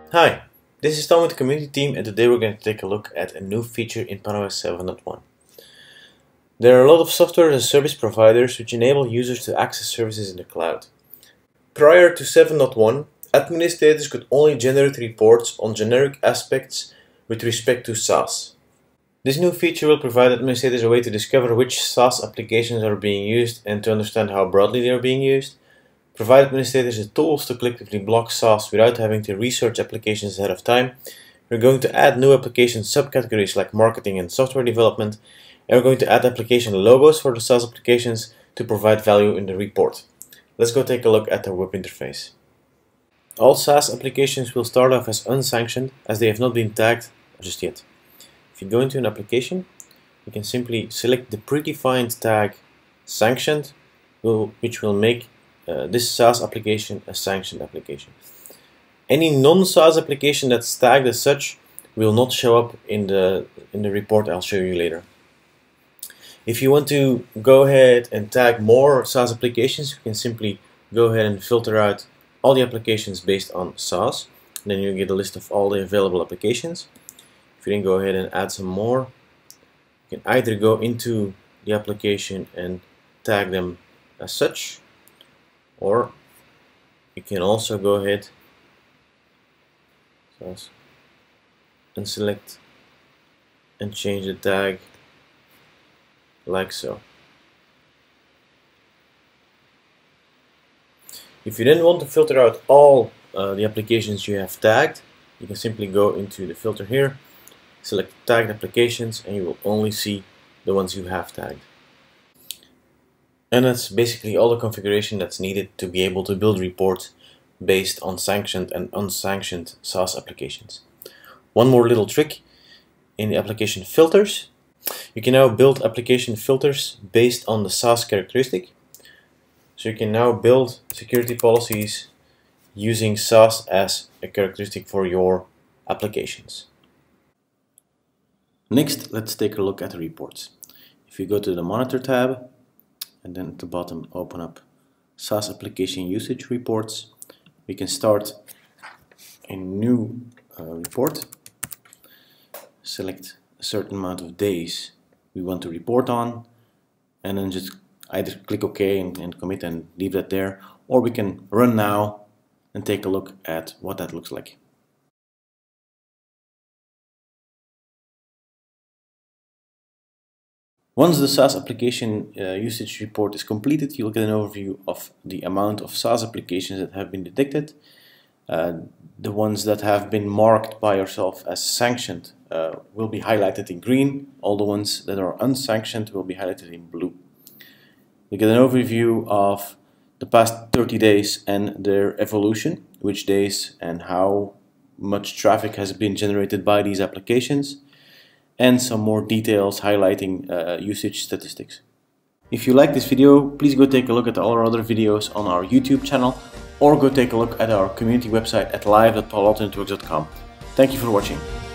Hi, this is Tom with the community team, and today we're going to take a look at a new feature in PanOS 7.1. There are a lot of software as a service providers which enable users to access services in the cloud. Prior to 7.1, administrators could only generate reports on generic aspects with respect to SaaS. This new feature will provide administrators a way to discover which SaaS applications are being used and to understand how broadly they are being used. Provide administrators the tools to collectively block SaaS without having to research applications ahead of time. We're going to add new application subcategories like marketing and software development, and we're going to add application logos for the SaaS applications to provide value in the report. Let's go take a look at the web interface. All SaaS applications will start off as unsanctioned as they have not been tagged just yet. If you go into an application, you can simply select the predefined tag sanctioned, which will make this SaaS application a sanctioned application. Any non-SaaS application that's tagged as such will not show up in the report I'll show you later. If you want to go ahead and tag more SaaS applications, you can simply go ahead and filter out all the applications based on SaaS. Then you get a list of all the available applications. If you then go ahead and add some more, you can either go into the application and tag them as such, or you can also go ahead and select and change the tag like so. If you then want to filter out all the applications you have tagged, you can simply go into the filter here, select tagged applications, and you will only see the ones you have tagged. And that's basically all the configuration that's needed to be able to build reports based on sanctioned and unsanctioned SaaS applications. One more little trick in the application filters. You can now build application filters based on the SaaS characteristic. So you can now build security policies using SaaS as a characteristic for your applications. Next, let's take a look at the reports. If you go to the Monitor tab, and then at the bottom open up SaaS application usage reports, we can start a new report, select a certain amount of days we want to report on, and then just either click OK and commit and leave that there, or we can run now and take a look at what that looks like. Once the SaaS application usage report is completed, you'll get an overview of the amount of SaaS applications that have been detected. The ones that have been marked by yourself as sanctioned will be highlighted in green. All the ones that are unsanctioned will be highlighted in blue. You get an overview of the past 30 days and their evolution, which days and how much traffic has been generated by these applications, and some more details highlighting usage statistics. If you like this video, please go take a look at all our other videos on our YouTube channel, or go take a look at our community website at live.paloaltonetworks.com. Thank you for watching.